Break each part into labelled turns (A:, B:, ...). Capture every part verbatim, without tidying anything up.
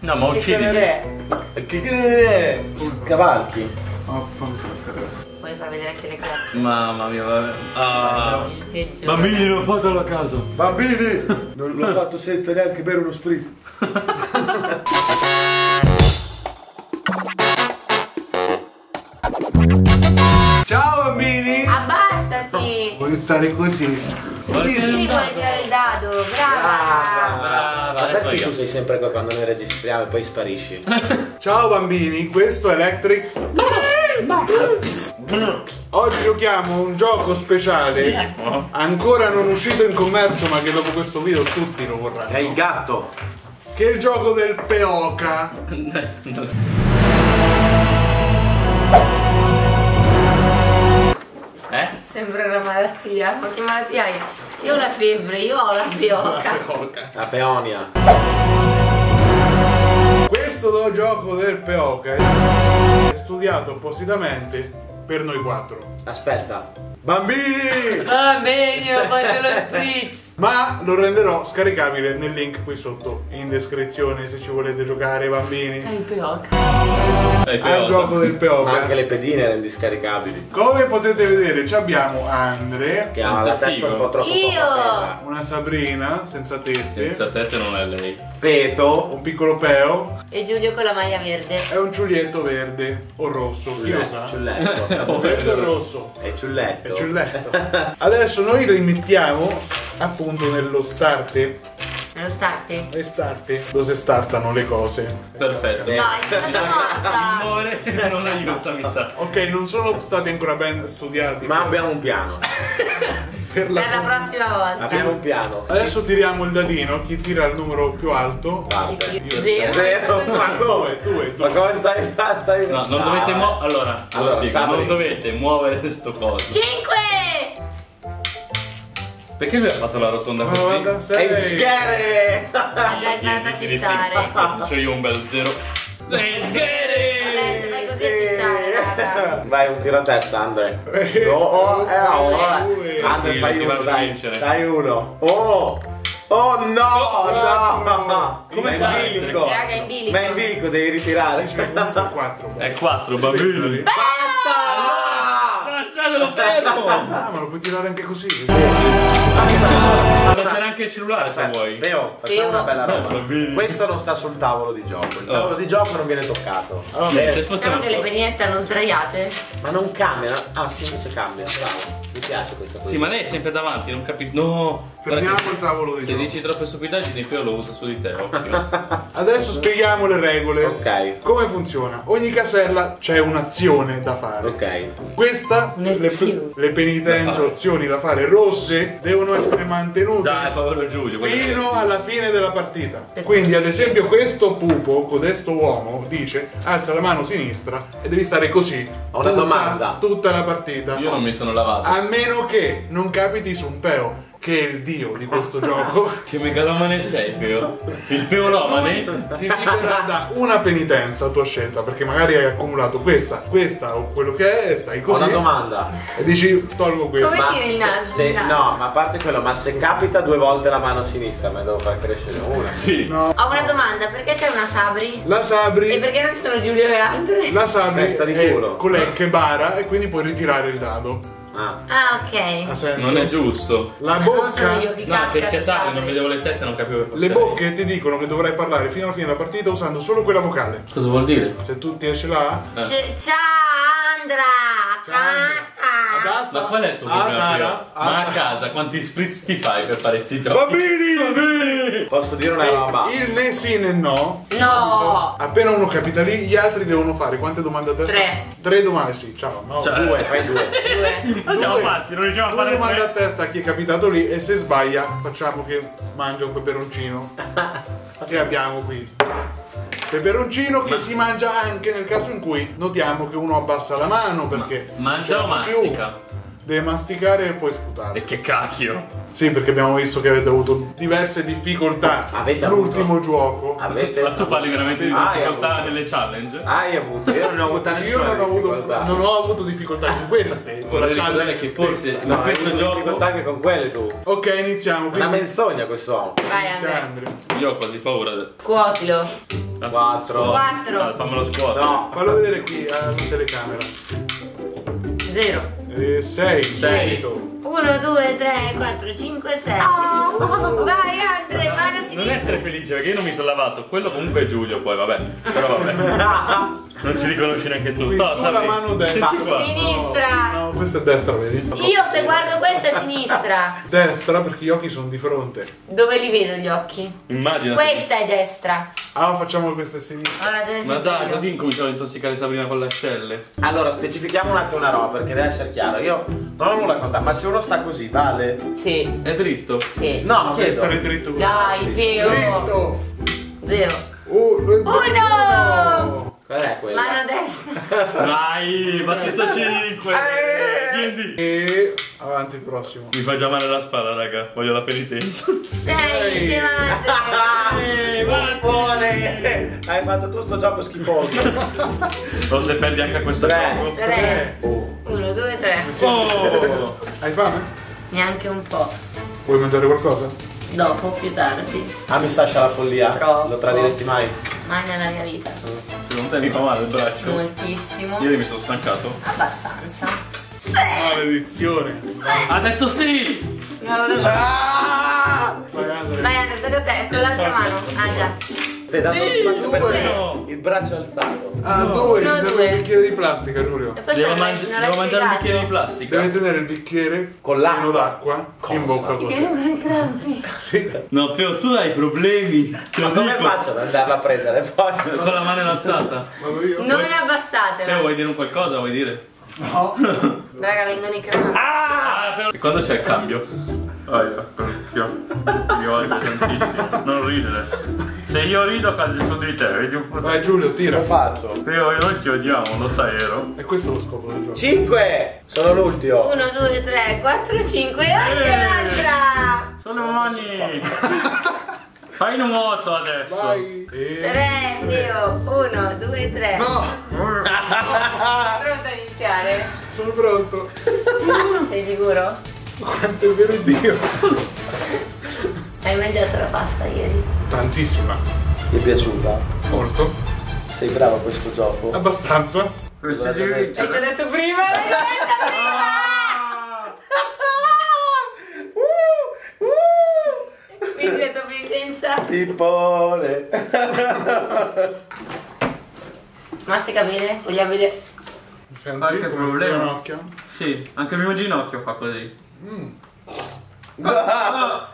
A: No, ma uccidi.
B: Che che è? Cavalchi.
C: Oh, fammi scappare.
D: Vuoi far vedere anche le classi?
A: Mamma mia, vabbè. Ah. Bambini, l'ho fatto alla casa.
B: Bambini! Non l'ho fatto senza neanche bere uno spritz. Ciao bambini!
D: Abbassati!
B: Voglio stare così.
D: Vieni, vuoi tirare il dado? Brava!
A: Brava,
E: Ma
A: adesso
E: perché
A: io.
E: tu sei sempre qua quando noi registriamo e poi sparisci?
C: Ciao bambini, questo è Electric. Oggi giochiamo un gioco speciale ancora non uscito in commercio, ma che dopo questo video tutti lo vorranno.
B: È il gatto.
C: Che è il gioco del Peoca.
A: Eh?
D: Sembra una malattia. Ma che malattia hai? Io ho la febbre, io ho la pioca.
E: La peonia.
C: Questo gioco del Peoca è studiato appositamente per noi quattro.
E: Aspetta.
C: Bambini!
D: Ah, meglio, faccio lo spritz.
C: Ma lo renderò scaricabile nel link qui sotto in descrizione se ci volete giocare bambini.
D: È il pioca.
C: Al gioco del
E: Ma
C: Peoca.
E: anche le pedine erano indiscaricabili.
C: Come potete vedere ci abbiamo Andre,
E: Che ha la testa un po' troppo
D: Io!
E: poca.
C: una Sabrina senza tette,
A: Senza tette non è lei.
B: Peto.
C: un piccolo Peo
D: E Giulio con la maglia verde.
C: e un Giulietto verde o rosso. Chi lo sa?
E: Ciulletto.
C: Verde o rosso?
E: È ciulletto.
C: È Giulietto. Adesso noi li mettiamo appunto nello starte.
D: Nello starte?
C: Le starte dove si startano le cose.
A: Perfetto.
E: Eh.
D: No, è stata morta.
A: Muore non aiuta, mi sa.
C: Ok, non sono stati ancora ben studiati.
E: Ma abbiamo un piano.
C: per la
D: Per la
C: cosa.
D: prossima volta.
E: Abbiamo un piano.
C: Adesso tiriamo il dadino, chi tira il numero più alto.
E: Parte.
C: Io-
D: Zero.
E: Zero. Ma
C: Tu
E: come?
C: e tu e tu.
E: Ma come stai? stai...
A: No, non dovete muovere. Allora,
E: Allora,
A: allora
E: Sabri.
A: non dovete muovere questo coso.
D: Cinque!
A: Perché lui ha fatto la rotonda così?
E: È
C: novantasei.
E: schiere!
D: Andai andata a citare.
A: Faccio io un bel zero. Let's get
D: Adesso
A: it!
D: vai così a citare, raga.
E: Vai, un tiro a testa, Andre. Oh, oh, eh, oh, eh. Andre,
A: Io
E: fai
A: ti
E: uno,
A: faccio
E: dai.
A: vincere.
E: Dai uno. Oh! Oh no! No!
A: Come
E: Ma
A: fai?
E: in bilico.
D: Raga, in bilico.
E: Ma in bilico devi ritirare.
C: quattro.
A: È quattro bambini.
E: Basta!
A: Lasciatelo fermo!
C: Ah, ma lo puoi tirare anche così.
A: Ma c'era anche il cellulare se
E: Aspetta,
A: vuoi.
E: Teo, facciamo
D: Teo.
E: una bella roba.
A: Bambini.
E: Questo non sta sul tavolo di gioco. Il tavolo
A: Oh.
E: di gioco non viene toccato.
C: Allora,
A: Niente,
D: Diciamo
A: spostiamo
D: che le pedine stanno sdraiate.
E: Ma non cambia. Ah, sì, invece cambia. Bravo. Mi piace questa cosa.
A: Sì, ma lei è sempre davanti, non capisco. No!
C: fermiamo
A: Guarda
C: il
A: che
C: tavolo di
A: se
C: gioco.
A: dici troppe stupidaggini poi io lo uso su di te, occhio.
C: Adesso spieghiamo le regole.
E: Ok.
C: Come funziona? Ogni casella c'è un'azione da fare.
E: Ok.
C: Questa, le,
D: Un'azione.
C: le penitenze o azioni da fare rosse devono essere mantenute
A: Dai, povero Giulio. guarda
C: fino
A: che-
C: alla fine della partita. Quindi ad esempio questo pupo, codesto uomo, dice alza la mano sinistra e devi stare così.
E: Ho una
C: tutta-
E: domanda.
C: Tutta la partita.
A: Io non mi sono lavato.
C: A meno che non capiti su un Peo, che è il dio di questo gioco,
A: Che megalomane sei, Peo? Il peolomane?
C: ti libererà da una penitenza a tua scelta, perché magari hai accumulato questa, questa o quello che è, e stai
E: Ho
C: così
E: una domanda.
C: e dici tolgo questo.
D: Come
E: Ma
D: tiri il
E: se,
D: naso?
E: se-
D: il naso?
E: no, ma a parte quello, ma se capita due volte la mano sinistra, me devo far crescere una.
A: Sì.
C: No.
D: Ho una domanda, perché c'è una Sabri?
C: La
D: E
C: Sabri,
D: perché non ci sono Giulio e Andre?
C: la Sabri
E: Testa di
C: è
E: culo.
C: colei che bara e quindi puoi ritirare il dado.
E: Ah.
D: Ah,
C: Ha
D: ok.
C: senso?
A: Non è giusto.
C: La
D: Ma non sono io
C: bocca,
D: che
A: No,
D: cacca
A: che sia
D: di
A: Sabri,
D: Sabri.
A: non vedevo le tette, non capivo che fosse
C: le
A: lei.
C: bocche ti dicono che dovrai parlare fino alla fine della partita usando solo quella vocale.
A: Cosa vuol dire?
C: Se tu ti esci là,
D: C- Ciao Andra! Basta!
C: adesso
A: Ma qual è il tuo problema, Peo? Ma a casa quanti spritz ti fai per fare sti giochi?
C: Bambini!
A: Bambini!
E: Posso dire una roba?
C: il né sì né no.
D: No!
C: Appena uno capita lì, gli altri devono fare quante domande a testa?
D: Tre.
C: Tre domande, sì, ciao. No,
A: Ciao.
E: Due, fai due.
D: Due.
A: Ma siamo
C: Due.
A: pazzi, non riusciamo a
C: Due
A: fare
C: domande a
A: tre.
C: testa a chi è capitato lì e se sbaglia facciamo che mangia un peperoncino che abbiamo qui. Peperoncino che si mangia anche nel caso in cui notiamo che uno abbassa la mano perché
A: Mangia o
C: ce la fa più.
A: mastica?
C: Deve masticare e poi sputare.
A: E che cacchio.
C: Sì, perché abbiamo visto che avete avuto diverse difficoltà.
E: Avete
C: l'ultimo
E: avuto-
C: gioco.
E: Avete.
A: Ma tu parli veramente di
E: Ah,
A: difficoltà
E: hai
A: nelle challenge?
E: Hai avuto, io non ne ho avuta
C: Io
E: nessuna.
C: non ho, avuto,
E: difficoltà.
C: non ho avuto difficoltà con queste. Con la
A: Vorrei ricordare
C: challenge
A: che forse
C: stessa.
A: in
E: No, hai
A: questo
E: avuto
A: gioco
E: difficoltà anche con quelle tu.
C: Ok, iniziamo.
E: Una
C: Quindi
E: menzogna quest'uomo.
D: Vai
C: inizia
D: Andrea.
C: Andrea.
A: io ho quasi paura.
D: Scuotilo.
A: Ah,
E: Quattro.
A: scuola.
D: Quattro.
A: Ah, fammelo scuotere.
E: No.
C: Fallo vedere qui alla telecamera.
D: Zero.
C: Eh, sei.
A: Sei.
C: Subito.
D: uno, due, tre, quattro, cinque, sei. Vai Andrea, mano
A: Non
D: sinistra.
A: essere felice perché io non mi sono lavato. Quello comunque è Giulio poi, vabbè. Però vabbè. Non ci riconosci neanche tu.
C: Quindi
A: Toh,
C: sulla
A: Sabri.
C: mano destra.
A: Senti qua.
D: Sinistra.
C: No, questa è destra, vedi?
D: Io se guardo questa è sinistra.
C: Destra perché gli occhi sono di fronte.
D: Dove li vedo gli occhi?
A: Immagina.
D: Questa è destra.
C: Ah, facciamo questa a sinistra.
D: Ora te ne
A: Ma
D: sempre
A: dai,
D: io.
A: così incominciamo a intossicare Sabrina con le ascelle.
E: Allora, specifichiamo un attimo una roba perché deve essere chiaro. Io non ho nulla a contare, ma se uno sta così, vale?
D: Sì,
A: È dritto.
D: sì.
E: No,
C: Deve
E: chiedo.
C: stare dritto così.
D: Dai, Pio.
C: Dritto.
D: Zero.
C: Uh, uh,
D: Uno.
E: Qual è quella?
D: Mano destra.
A: Vai, Battista cinque. Quindi
C: E avanti il prossimo.
A: mi fa già male la spalla, raga. Voglio la penitenza.
D: Sei, insieme a Andrea.
A: Eh,
E: Buffone! Hai fatto tu sto gioco schifoso.
A: O se perdi anche a questo
E: Tre.
A: gioco.
D: Tre.
E: Oh.
D: Uno, due, tre.
A: Oh!
C: Hai fame?
D: Neanche un po'.
C: Vuoi mangiare qualcosa?
D: Dopo, più tardi.
E: Ah, mi stascia la follia.
D: Troppo.
E: Lo tradiresti mai?
D: Mai nella mia vita.
A: Secondo te mi fa male il braccio?
D: Moltissimo.
A: Ieri mi sono stancato.
D: Abbastanza.
C: Maledizione.
A: Ha detto sì!
D: No, no, no.
E: Ah!
C: Vai, Andrea.
D: Vai Andrea, tocca a te, con l'altra mano. Ah già.
E: Stai dando
A: Sì,
E: spazio per
D: due.
E: te. Il braccio alzato.
C: Ah, due, ci
D: Uno,
C: serve
D: due.
C: un bicchiere di plastica, Giulio.
D: E questo
A: Devo,
D: non l'hai-
A: mangi-
D: non
A: devo
D: l'hai
A: mangiare un
D: spiegato.
A: bicchiere di plastica.
C: Devi tenere il bicchiere
E: Con l'acqua.
C: pieno d'acqua in bocca
D: Ti
C: così.
D: vengono i crampi.
C: Sì.
A: No, Pio, tu hai problemi. Te
E: Ma
A: lo
E: come
A: dico.
E: faccio ad andarla a prendere poi?
A: Con la mano alzata.
C: Vado io?
D: Non
A: Teo,
D: abbassatela.
A: vuoi dire un qualcosa? Vuoi dire?
C: No.
D: Raga, vengono i crampi.
A: Ah, però... E quando c'è il cambio? Oh, io, Pio, mi odio tantissimo. Non ridere. Se io rido cade su di te, vedi un po'.
C: Vai Giulio,
E: Lo
C: tira.
E: faccio.
A: Pio, noi ti odiamo, lo sai, vero?
C: E questo è lo scopo del gioco.
E: Cinque! Sono l'ultimo.
D: Uno, due, tre, quattro, cinque. Anche
A: Eh.
D: l'altra.
A: Sono mani. Fai un nuoto adesso.
C: Vai. E...
D: Tre, Pio. Uno, due, tre.
C: No,
D: Pronto a iniziare?
C: sono pronto.
D: Sei sicuro?
C: Quanto è vero Dio.
D: Hai mangiato la pasta ieri?
C: Tantissima.
E: Ti è piaciuta?
C: Molto.
E: Sei bravo a questo gioco?
C: Abbastanza.
A: Questi
E: Cosa
A: devi
E: c'è?
D: Hai già
A: vincere.
D: detto prima? L'hai già detto prima! Quindi hai detto penitenza?
E: Pippone!
D: Mastica bene? Vogliamo vedere?
C: Senti
A: Qualche
C: come si
A: problema?
C: ginocchia?
A: Sì, anche il mio ginocchio fa così.
E: Ah,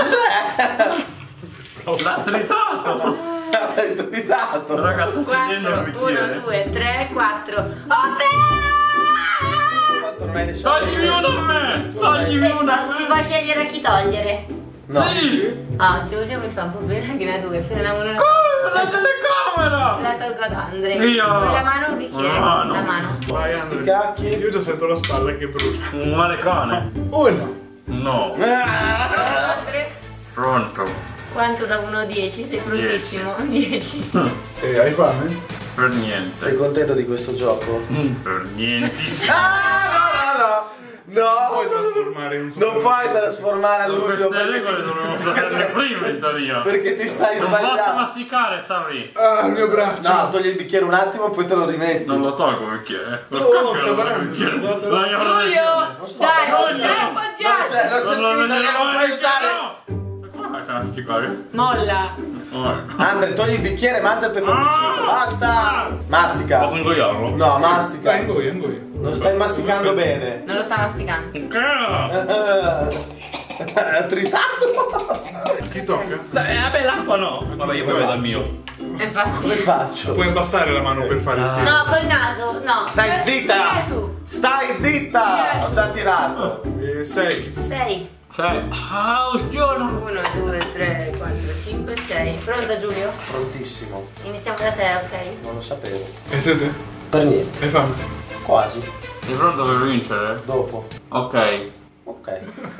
A: L'ha tritato!
E: Hai tritato!
A: Raga, sto accendendo il
D: quattro, uno,
A: bicchiere.
D: due, tre, quattro. Open!
E: Quanto non hai nessuno?
A: Toglimi uno a me! Toglimi
D: Eh,
A: uno a
D: ma si
A: me!
D: può scegliere a chi togliere?
E: No.
A: Sì!
D: Ah, Giulio mi fa un po' bene anche la due, fino una
A: Come la telecamera!
D: la tolgo ad Andre.
A: Io.
D: Con la mano o il bicchiere?
A: Ah, no.
D: La mano.
C: Vai Andrea.
E: Cacchi.
C: Io già sento la spalla che brucia.
A: Un male cane.
C: Uno.
A: No.
D: Andre,
A: Pronto.
D: quanto da uno a dieci? Sei prontissimo? dieci.
C: E hai fame?
A: Per
E: Sei
A: niente.
E: contento di questo gioco?
A: Per niente.
E: Ah, no, no, no!
C: Non puoi
E: No!
C: trasformare in un
E: Non puoi trasformare
A: Con
E: all'ultimo
A: queste regole
E: perché,
A: dovevo saperle prima in teoria.
E: perché ti stai
A: Non posso
E: sbagliando.
A: masticare, Sabri.
C: Ah, il mio braccio.
E: No, togli il bicchiere un attimo e poi te lo rimetti.
A: Non lo tolgo perché.
C: Oh, sta parlando. Guarda.
A: La mia
D: Giulio!
E: sto
D: Dai, non
A: Giulio.
D: sei
E: Non
D: appoggiato!
E: c'è, non c'è
A: Non lo
E: scritto che non puoi usare.
A: Come fai a masticare?
D: Molla!
A: Oh.
E: Andre, togli il bicchiere e mangia il peperoncino. Basta! Mastica.
A: Posso ingoiarlo?
E: No, mastica.
C: Dai, ingoia, ingoia.
E: Non stai masticando bene.
D: Non lo sta masticando.
A: Che?
E: Tritato?
C: Chi tocca?
A: Eh, vabbè, l'acqua no. Vabbè, io poi vedo il mio.
D: E infatti.
E: Come faccio?
C: Puoi abbassare la mano per fare il tiro.
D: No, col naso, no.
E: Stai
D: Tira-
E: zitta!
D: tira su.
E: Stai zitta! Ho già tirato.
C: E sei.
D: sei.
A: Cioè, ah, ustione.
D: uno, due, tre, quattro, cinque, sei. Pronto Giulio?
E: Prontissimo.
D: Iniziamo da te, ok?
E: Non lo sapevo.
C: E siete?
E: Per niente.
C: Hai fame?
E: Quasi.
A: Sei pronto per vincere?
E: Dopo.
A: Ok.
E: Ok.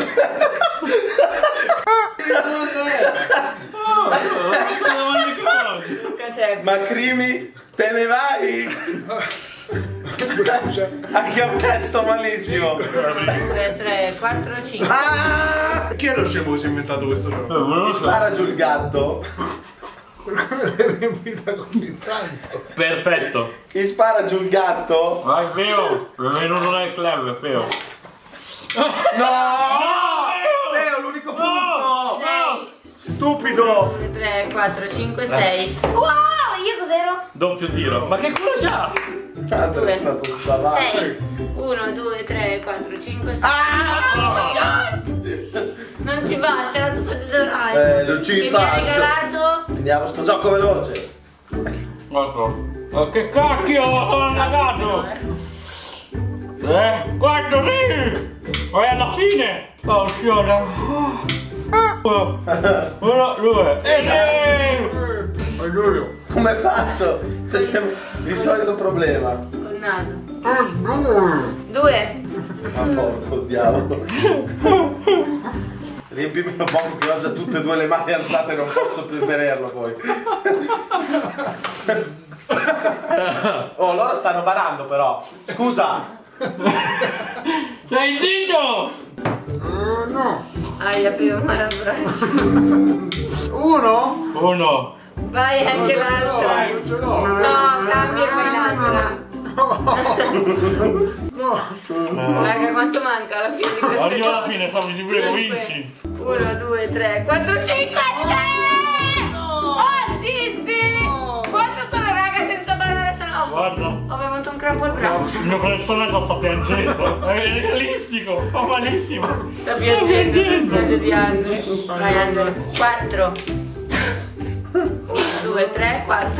D: Luca te.
E: Ma Crimi, te ne vai? Anche a me sto malissimo.
D: due, tre, quattro, cinque.
E: Ah!
C: Chi è lo scemo che si è inventato questo gioco?
E: Mi spara giù il gatto.
C: Perché l'hai riempita così tanto?
A: Perfetto.
E: Chi spara giù il gatto?
A: Vai Peo. Benvenuto nel club, Peo.
E: No! Leo, l'unico punto!
D: sei,
E: Stupido!
D: due, tre, quattro, cinque, sei. Wow, io cos'ero?
A: Doppio tiro. Ma che culo c'ha?
E: Tanto è stato spavato.
D: sei. uno, due, tre, quattro, cinque, sei.
E: Ah!
D: Non ci va, c'era tutto dedorato.
E: Eh, non ci
D: Mi ha
E: faccio.
D: regalato.
E: Andiamo sto gioco veloce.
A: Ecco. Ma che cacchio ho lagato? Eh, quattro sì! E alla fine! Oh, signora! Uno, due, e tre!
C: Ma Giulio.
E: Come faccio? Se siamo il solito problema.
D: Col naso. Due.
E: Ma porco diavolo. Riempimelo poco che ho già tutte e due le mani alzate e non posso più tenerlo poi. Oh, loro stanno barando però. Scusa.
A: Sei zitto!
C: Uh, no.
D: Hai la prima mano abbraccio.
C: Uno?
A: Uno.
D: Vai anche l'altra.
C: Non ce l'ho.
D: No, cambia poi l'altra.
C: No.
D: Raga, quanto manca alla fine di questo
A: Arriva alla
D: gioco?
A: fine, Sabri, ti prego, vinci.
D: uno, due, tre, quattro, cinque, sei! Oh sì, sì! Quanto sono raga senza ballare sono? Oh,
A: Guarda.
D: ho bevuto un crampo al braccio.
A: Il mio personaggio sta piangendo. È realistico, fa malissimo.
D: Sta piangendo il personaggio di Andre. Vai Andre. quattro. uno, due, tre, quattro.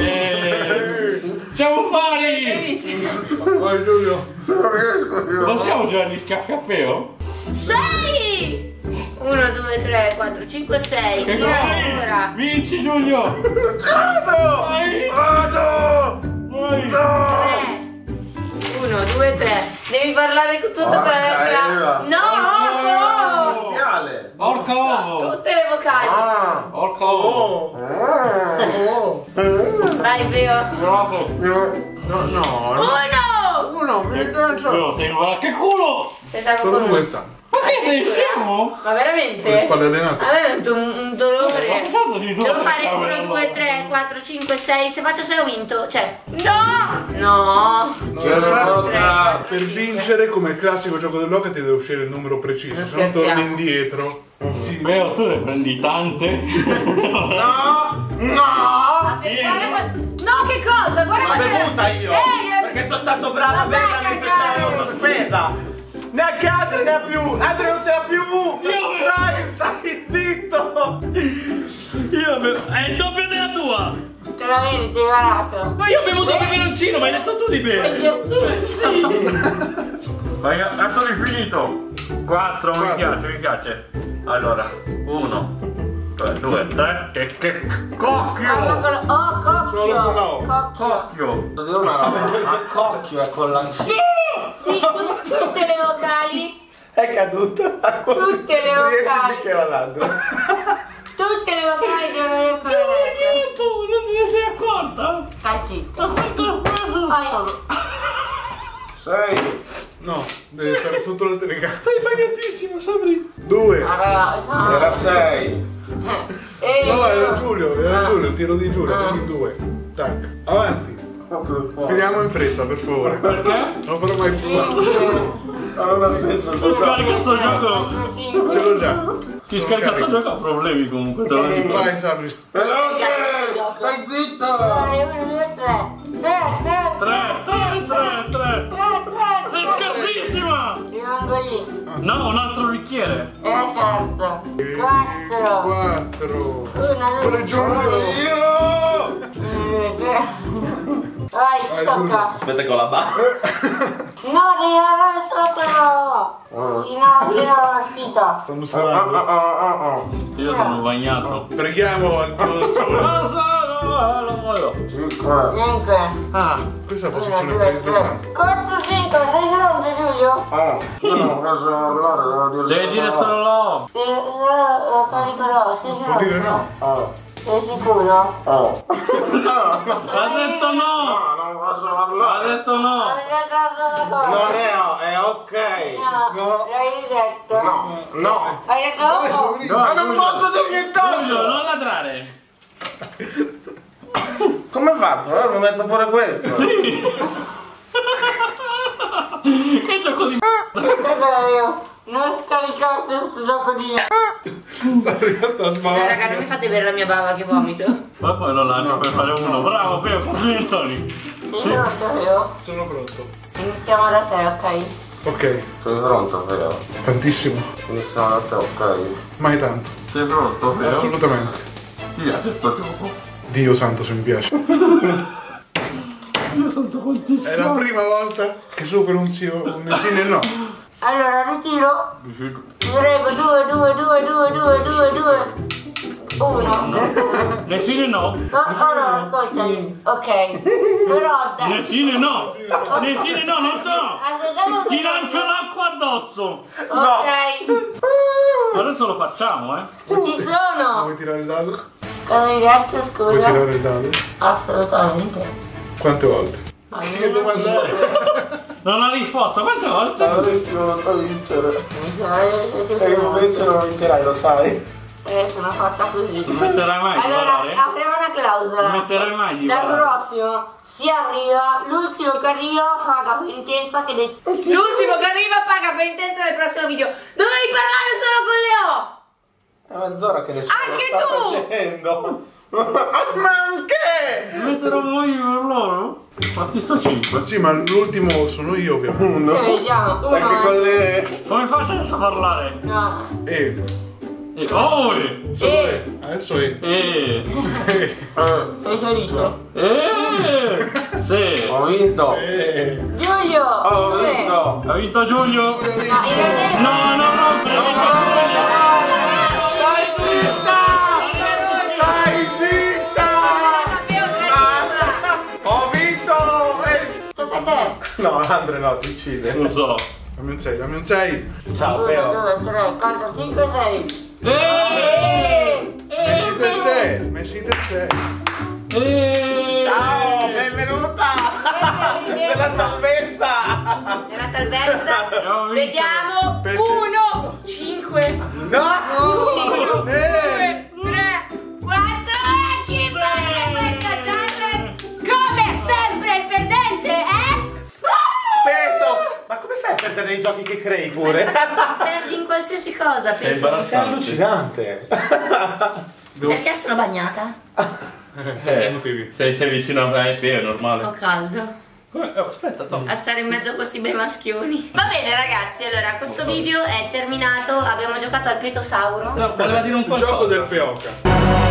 A: Eh, siamo pari!
C: Vai Giulio.
E: Non riesco più.
A: Possiamo giocare gli scacchi a Peo?
D: sei! uno, due, tre, quattro, cinque, sei.
A: Che
D: Io
A: vai?
D: ancora.
A: Vinci Giulio!
E: Vado!
A: Vai!
E: Vado!
A: Vai!
D: tre. uno, due, tre. Devi parlare con tutto
E: Porca
D: per la lettera.
E: Eva.
D: No, no!
E: Fiale!
A: Orca ovo!
D: Tutte le vocali.
E: Ah!
A: Orca ovo!
C: Oh.
D: Vai, Beo.
A: Bravo!
C: No, no.
D: Uno!
C: Uno, mi danza.
A: Peo, sei guarda che culo!
D: Sei stato
C: Solo
D: con
C: questa.
A: Ma che sei scemo?
D: Ma veramente?
C: Con le spalle allenate.
D: A me è venuto un, un dolore.
A: Tanto di
D: Devo fare uno, due, tre, quattro, cinque, sei. Se faccio sei ho vinto. Cioè, no! No!
C: In realtà,
E: Tre.
C: per vincere, come il classico gioco dell'oca, ti deve uscire il numero preciso.
D: Non
C: Se no torni
D: scherziamo.
C: indietro. Sì.
A: Peo, tu ne prendi tante?
E: No! No!
D: Vabbè, guarda qua- No, che cosa? Guarda
E: L'ho
D: qua-
E: bevuta io!
D: Eh,
E: Perché sono stato bravo a
D: Vabbè,
E: berla mentre ce l'avevo
D: cagare.
E: sospesa! Neanche Andre ne ha più! Andre non ce l'ha più!
A: Io-
E: Dai, stai zitto!
A: Io bevo... È il doppio della tua!
D: Te la vedi, ti hai barato.
A: Ma io ho bevuto il peperoncino, ma hai detto tu di bere!
D: Sì, sì.
A: Ma io adesso ho finito! quattro, mi piace, mi piace! Allora, uno, due, tre, e che
D: Ah,
A: cocchio!
D: con- Oh, cocchio.
C: Solo con la O.
D: Cocchio.
A: Cocchio!
E: Devo una roba, a cocchio è con la...
D: Sì, tu- tutte le vocali.
E: È caduta!
D: Tutte le vocali.
E: che va dando?
D: Tutte le vocali devono avere con la lettera.
A: Tu non te ne sei accorta?
D: Stai zitto.
A: Ma quanto
D: Poi,
E: Sei!
C: No, devi stare sotto la telecamera.
A: sei bagnatissimo, Sabri!
C: Due.
D: vabbè, no.
E: Era sei!
D: Eh,
C: No, era
D: io-
C: Giulio, era Giulio, il tiro di Giulio, quindi due. Tac. Avanti. Finiamo in fretta, per favore.
A: Perché?
C: Non lo farò mai più.
E: Non ha senso il
A: Chi scarica sto gioco?
C: Ce l'ho già.
A: Chi scarica sto gioco ha problemi comunque, te lo dico.
C: Vai, Sabri.
E: Veloce! Stai zitto!
D: Dai, uno, due, tre. Tre, tre,
A: Tre, tre, tre, tre!
D: tre,
A: Sei
D: tre.
A: scarsissima!
D: Rimango lì.
A: No, un altro bicchiere!
D: E la sesta. Quattro.
C: Quattro.
D: Uno,
C: Quello è Giulio.
E: Io!
D: due, tre. Vai,
C: Vai,
D: tocca.
E: Aspetta con la barra.
D: No, devi andare sopra. Sì, no, io non ho finito.
C: Stanno
E: Ah, ah,
C: salvando.
E: ah, ah, ah.
A: Io sono bagnato.
C: Preghiamo al Dio del sole.
A: Cosa? Ah, lo voglio.
D: cinque.
C: Ah, questa è la posizione più interessante.
D: quattro, cinque, sei pronto Giulio?
E: Ah, io non posso parlare, devo dire
A: Devi dire solo no.
D: Sì, lo caricherò, sei
C: Può dire
D: pronto?
C: no.
E: Oh,
D: Sei sicuro?
E: oh.
A: Ha detto no.
E: No, non posso
A: Ha
E: parlare.
A: detto no.
E: Non è, è ok.
D: No, l'hai detto.
E: No, no.
D: Hai detto no?
A: No,
E: Ma non
A: Giulio.
E: posso dire
A: Giulio,
E: nient'altro.
A: non ladrare.
E: Come faccio? Eh, mi metto pure questo.
A: Che gioco di
D: Aspetta io. Non scaricate questo gioco di...
C: Sta
D: Eh,
C: sbavando.
D: raga, non mi fate bere la mia bava che vomito.
A: Ma poi lo lancio per fare uno. Bravo, Peo, così.
D: Sei pronto io?
C: Sono pronto.
D: Iniziamo da te, ok?
C: Ok,
E: Sei pronto, vero?
C: tantissimo.
E: Iniziamo da te, ok?
C: Mai tanto.
A: Sei pronto, Peo?
C: Assolutamente.
A: Ti piace sto gioco?
C: Dio santo se mi piace.
A: Io sono contento.
C: È la prima volta che supero un sì, un sì e no.
D: Allora, ritiro. Prego, due, due, due, due, due, due, due. Uno.
A: Nessuno no.
D: No, allora, ascoltami. Ok. Però dai.
A: Nessuno no. Nessuno no, non so.
D: Aspettate
A: Ti
D: un
A: lancio l'acqua addosso.
D: Ok.
A: Adesso lo facciamo, eh.
D: Ci sono.
C: Vuoi tirare il dado?
D: Cosa hai detto,
C: Vuoi
D: scusa?
C: tirare il dado?
D: Assolutamente.
C: Quante volte?
E: Che domandare?
A: Non ha risposto, quante volte?
E: Avresti voluto vincere.
D: Mi sa che
E: E invece non vincerai, lo sai.
D: Eh, sono fatta così.
A: Non metterai mai di
D: Allora,
A: volare?
D: apriamo una clausola.
A: Non metterai mai di
D: Dal
A: volare?
D: prossimo si arriva, l'ultimo che arriva paga penitenza che de- l'ultimo che arriva paga penitenza nel prossimo video. Dovevi parlare solo con le O.
E: È mezz'ora che nessuno
D: Anche
E: lo sta
D: tu!
E: facendo. Ma anche!
A: Metterò mai per loro? Fatti sto cinque.
C: Sì, ma l'ultimo sono io ovviamente.
D: Che vediamo, uno.
E: Anche con le...
A: Come faccio adesso a parlare?
D: No.
C: E.
A: Eh, oh, eh,
C: Solo
D: E.
C: E. Adesso E.
A: eh,
D: Sei felice?
A: eh, sì.
E: Ho vinto!
C: E.
D: Giulio!
E: Ho
D: due.
E: vinto!
A: Ha vinto Giulio?
D: No, in realtà...
A: No, no, no, no.
E: Stai zitta! Ho vinto! E-
D: Tocca a te.
E: No, Andre no, ti uccide.
A: Lo so.
C: Dammi un sei, dammi un sei.
E: Ciao,
D: uno,
E: Peo.
D: due, tre, quattro, cinque, sei.
A: Eh,
C: Messi del sei. Messi del sei.
A: eh.
E: Ciao, benvenuta! Nella salvezza!
D: Nella salvezza.
A: Abbiamo vinto.
D: Vediamo.
C: Pensi-
D: Uno, cinque,
E: No!
D: uno, due, tre, quattro. E chi perde questa challenge? Come sempre il perdente, eh?
E: Peto! Ma come fai a perdere i giochi che crei pure?
D: Perdi in qualsiasi cosa,
A: Sei
D: Peter.
E: Sei
A: imbarazzante.
E: allucinante!
D: Perché sono bagnata?
A: Eh,
C: motivi.
A: se sei vicino a me, è normale.
D: Ho caldo.
A: Come? Oh, aspetta, Tom.
D: A stare in mezzo a questi bei maschioni. Va bene ragazzi, allora questo video è terminato. Abbiamo giocato al Petosauro.
A: Voleva dire un
C: Il
A: qualcosa.
C: gioco del Peoca.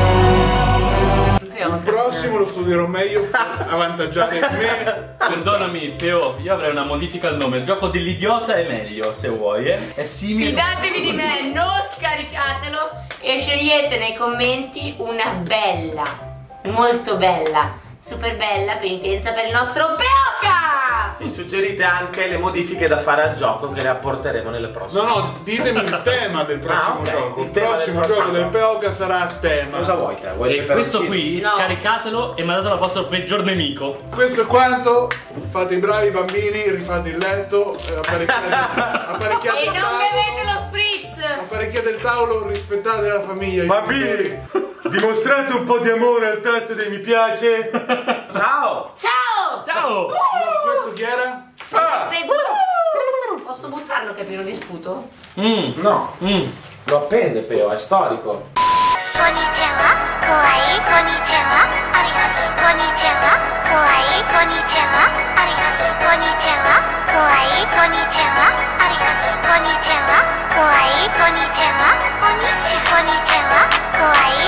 C: Il prossimo lo studierò meglio per avvantaggiare me.
A: Perdonami, Teo, io avrei una modifica al nome. Il gioco dell'idiota è meglio, se vuoi, eh. È simile.
D: Fidatevi di me, non scaricatelo e scegliete nei commenti una bella, molto bella, super bella penitenza per il nostro Peoca!
E: E suggerite anche le modifiche da fare al gioco che le apporteremo nelle prossime.
C: No, no, ditemi il tema del prossimo
E: Ah, ok.
C: gioco.
E: Il
C: Il
E: tema del
C: prossimo
E: prossimo
C: gioco del
E: gioco.
C: Peoca sarà a tema.
E: Cosa vuoi te? Vuoi il
A: E questo
E: peperoncino?
A: qui,
D: No.
A: scaricatelo e mandatelo al vostro peggior nemico.
C: Questo è quanto. Fate i bravi bambini, rifate il letto, eh, apparecchiate, apparecchiate
D: E
C: il
D: non
C: tavolo.
D: bevete lo spritz!
C: Apparecchiate il tavolo, rispettate la famiglia. i
F: Bambini, dimostrate un po' di amore al tasto dei mi piace.
E: Ciao!
D: Ciao!
A: Ciao!
C: Questo chi era?
E: Ah,
D: Sei- Posso buttarlo che è pieno di sputo?
A: Mm,
E: no,
A: mm.
E: lo appende Peo, è storico.
G: こんにちは、怖い、こんにちは、ありがとう、こんにちは、怖い、こんにちは、ありがとう、こんにちは、怖い、こんにちは、ありがとう、こんにちは、怖い、こんにちは、おにち、こんにちは、怖い、